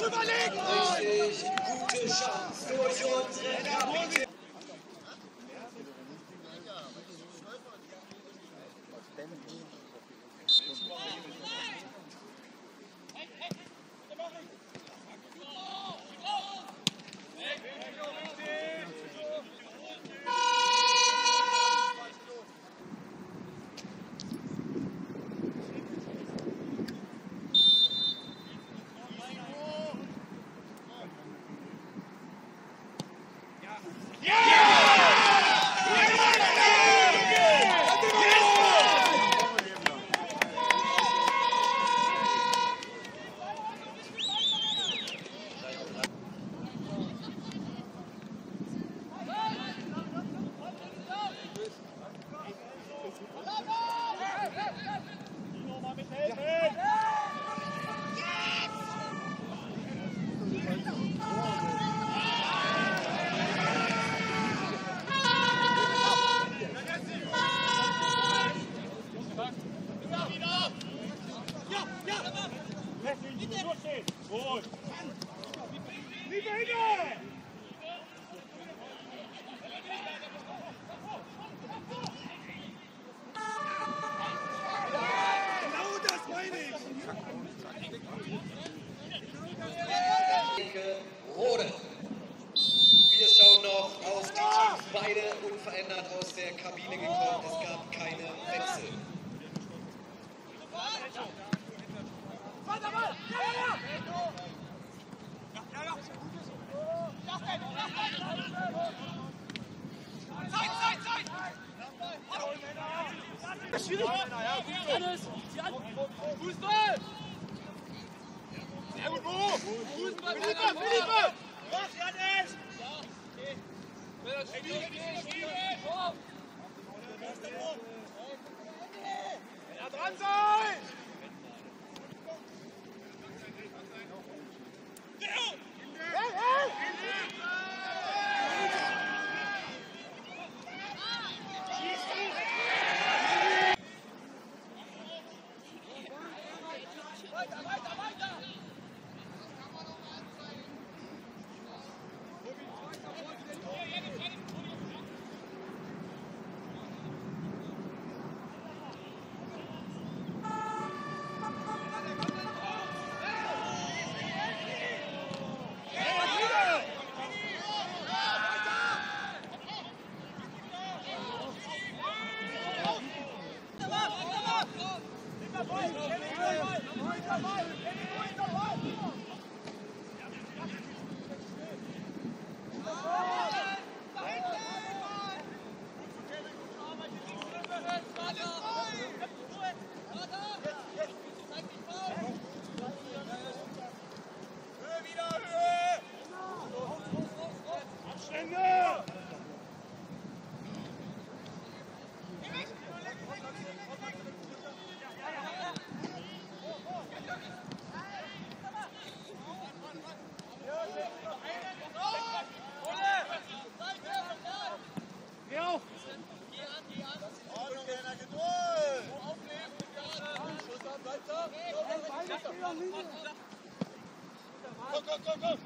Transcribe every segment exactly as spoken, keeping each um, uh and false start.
Richtig gute Chance durch unsere Kapitän. Wir schauen noch auf die Teams, beide unverändert aus der Kabine gekommen. Es gab keine Wechsel. Fußball! Sehr gut, Bo! Fußball, Philippe, Philippe! Mach, Janis! Ja, dran sein! Hey, hey! Weiter, weiter, weiter! Komm, komm, komm, komm!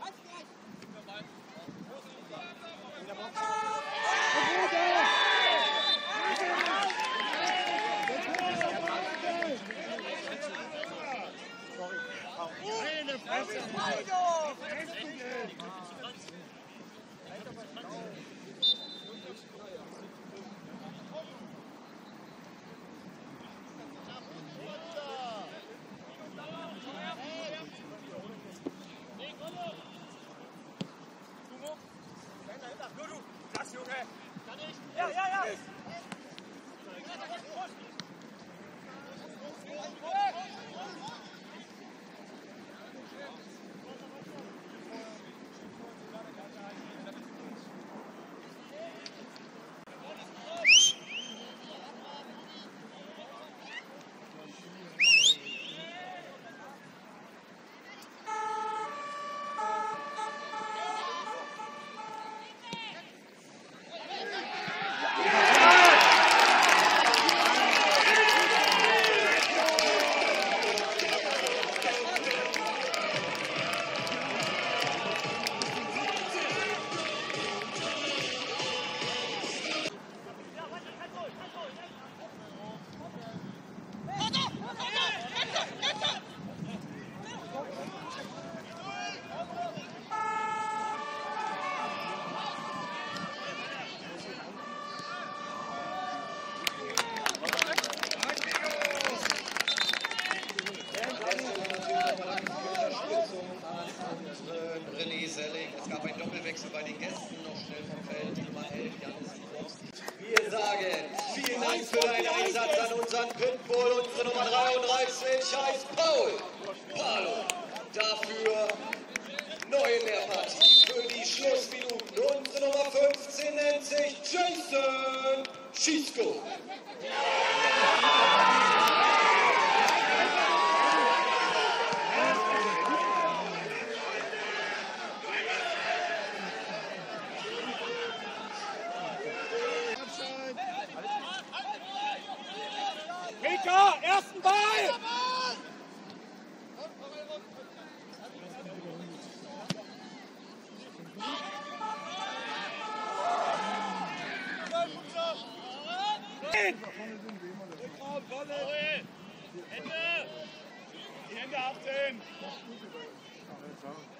Ja, ja, ja! unseren René Selling. Es gab einen Doppelwechsel bei den Gästen, noch schnell vom Feld, die Nummer elf, Janis Sikorski. Wir sagen vielen Dank für deinen Einsatz an unseren Pitbull, unsere Nummer dreiunddreißig heißt Paul Palo. Dafür neu in der Partie für die Schlussminuten. Unsere Nummer fünfzehn nennt sich Jason Schießko. Mika, ersten Ball! Hände! Die Hände abziehen!